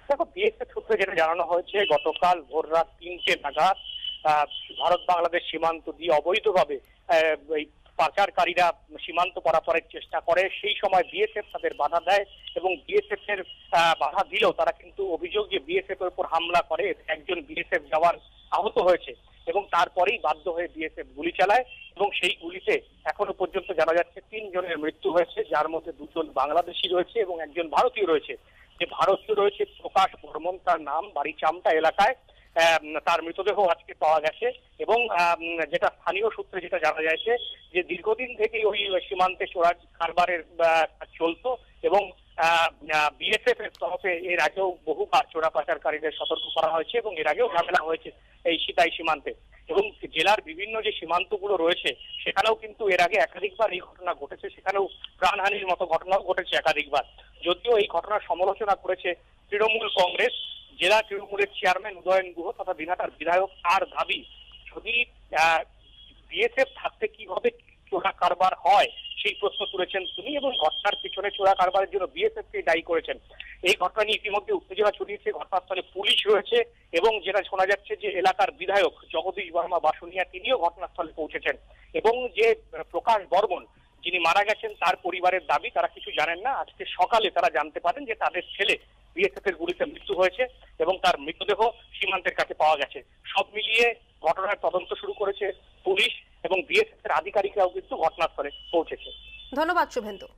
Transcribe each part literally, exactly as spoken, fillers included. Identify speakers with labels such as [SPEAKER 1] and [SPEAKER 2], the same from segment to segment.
[SPEAKER 1] দেখো, বিএসএফ সূত্রে যেটা জানানো হয়েছে, গতকাল ভোর রাত তিনটে নাগাদ ভারত বাংলাদেশ সীমান্ত দিয়ে অবৈধভাবে এই পাচারকারীরা সীমান্ত পারাপারের চেষ্টা করে। সেই সময় বিএসএফ তাদের বাধা দেয় এবং বিএসএফ এর বাধা দিলেও তারা কিন্তু অভিযোগ যে বিএসএফ এর উপর হামলা করে, একজন বিএসএফ জওয়ান আহত হয়েছে এবং তারপরেই বাধ্য হয়ে বিএসএফ গুলি চালায় এবং সেই গুলিতে এখনো পর্যন্ত জানা যাচ্ছে তিনজনের মৃত্যু হয়েছে, যার মধ্যে দুজন বাংলাদেশি রয়েছে এবং একজন ভারতীয় রয়েছে। যে ভারতীয় রয়েছে প্রকাশ বর্মন, তার নাম, বাড়ি চামটা এলাকায়, তার মৃতদেহ আজকে পাওয়া গেছে এবং যেটা স্থানীয় সূত্রে যেটা জানা যাচ্ছে যে দীর্ঘদিন থেকে ওই সীমান্তে চোরা কারবারের চলতো এবং বিএসএফ এর তরফে এর আগেও বহুবার চোরা পাচারকারীদের সতর্ক করা হয়েছে এবং এর আগেও ঝামেলা হয়েছে এই সিতাই সীমান্তে এবং জেলার বিভিন্ন যে সীমান্তগুলো রয়েছে সেখানেও কিন্তু এর আগে একাধিকবার এই ঘটনা ঘটেছে, সেখানেও প্রাণহানির মতো ঘটনাও ঘটেছে একাধিকবার। যদিও এই ঘটনার সমালোচনা করেছে তৃণমূল কংগ্রেস, জেলা তৃণমূলের চেয়ারম্যান উদয়ন গুহ তথা দিনহাটার বিধায়ক। তার দাবি, যদি বিএসএফ থাকতে কিভাবে চোরা কারবার হয় সেই প্রশ্ন তুলেছেন তিনি এবং ঘটনার পিছনে চোরা কারবারের জন্য বিএসএফ কে দায়ী করেছেন। এই ঘটনা নিয়ে ইতিমধ্যে উত্তেজনা ছড়িয়েছে, ঘটনাস্থলে পুলিশ রয়েছে এবং যেটা শোনা যাচ্ছে যে এলাকার বিধায়ক জগদীশ বর্মা বাসুনিয়া তিনিও ঘটনাস্থলে পৌঁছেছেন এবং যে প্রকাশ বর্মন যিনি মারা গেছেন তার পরিবারের দাবি তারা কিছু জানেন না। আজকে সকালে তারা জানতে পারেন যে তাদের ছেলে বিএসএফ এর গুলিতে মৃত্যু হয়েছে এবং তার মৃতদেহ সীমান্তের কাছে পাওয়া গেছে। সব মিলিয়ে ঘটনার তদন্ত শুরু করেছে পুলিশ এবং বিএসএফ এর আধিকারিকরাও কিন্তু ঘটনাস্থলে পৌঁছেছে।
[SPEAKER 2] ধন্যবাদ শুভেন্দু।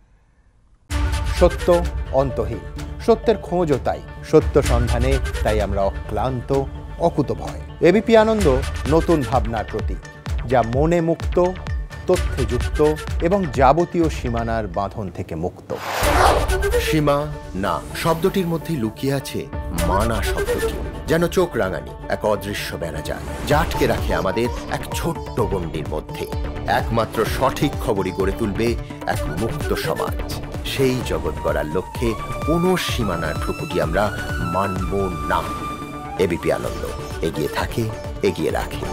[SPEAKER 3] সত্য অন্তহীন, সত্যের খোঁজও তাই, সত্য সন্ধানে তাই আমরা অক্লান্ত অকুতভয়। এবিপি আনন্দ নতুন ভাবনার প্রতীক, যা মনে মুক্ত, তথ্যে যুক্ত এবং যাবতীয় সীমানার বাঁধন থেকে মুক্ত।
[SPEAKER 4] সীমা না শব্দটির মধ্যে লুকিয়ে আছে মানা শব্দটি, যেন চোখ রাঙানি এক অদৃশ্য বেড়াজাল, যা আটকে রাখে আমাদের এক ছোট্ট গণ্ডির মধ্যে। একমাত্র সঠিক খবরই গড়ে তুলবে এক মুক্ত সমাজ। সেই জগৎ গড়ার লক্ষ্যে কোনো সীমানার ঠুকুটি আমরা মানব না। এবিপি আনন্দ এগিয়ে থাকে, এগিয়ে রাখে।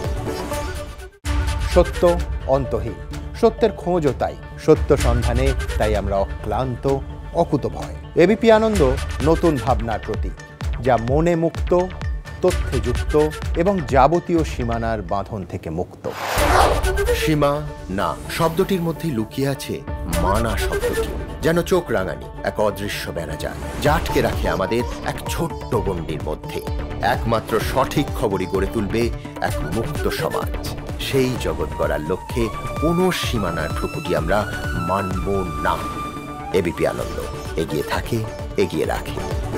[SPEAKER 3] সত্য অন্তহীন, সত্যের খোঁজও তাই, সত্য সন্ধানে তাই আমরা অক্লান্ত অকুতভয়। এবিপি আনন্দ নতুন ভাবনার প্রতীক, যা মনে মুক্ত, তথ্যে যুক্ত এবং যাবতীয় সীমানার বাঁধন থেকে মুক্ত।
[SPEAKER 4] সীমা না শব্দটির মধ্যে লুকিয়ে আছে মানা শব্দটি, যেন চোখ রাঙানি এক অদৃশ্য বেড়াজাল, যা আটকে রাখে আমাদের এক ছোট্ট গণ্ডির মধ্যে। একমাত্র সঠিক খবরই গড়ে তুলবে এক মুক্ত সমাজ। সেই জগৎ গড়ার লক্ষ্যে কোনো সীমানার ঠুকুটি আমরা মানব না। এবিপি আনন্দ এগিয়ে থাকে, এগিয়ে রাখে।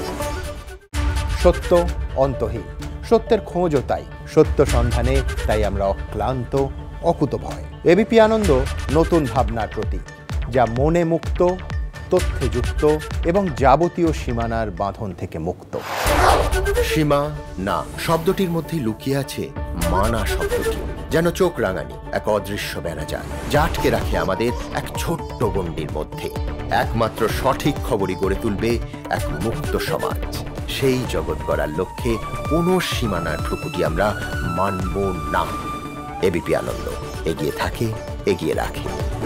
[SPEAKER 3] সত্য অন্তহীন, সত্যের খোঁজও তাই, সত্য সন্ধানে তাই আমরা অক্লান্ত অকুতভয়। এবিপি আনন্দ নতুন ভাবনার প্রতীক, যা মনে মুক্ত, তথ্যে যুক্ত এবং যাবতীয় সীমানার বাঁধন থেকে মুক্ত।
[SPEAKER 4] সীমা না শব্দটির মধ্যে লুকিয়ে আছে মানা শব্দটি, যেন চোখ রাঙানি এক অদৃশ্য বেড়াজাল, যা আটকে রাখে আমাদের এক ছোট্ট গণ্ডির মধ্যে। একমাত্র সঠিক খবরই গড়ে তুলবে এক মুক্ত সমাজ। সেই জগৎ গড়ার লক্ষ্যে কোনো সীমানার ঠুকুটি আমরা মানব না। এবিপি আনন্দ এগিয়ে থাকে, এগিয়ে রাখে।